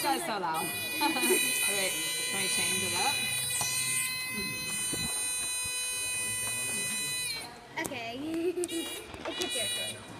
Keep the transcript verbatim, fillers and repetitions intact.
goes so loud. Wait, can we change it up? Okay. It's your turn.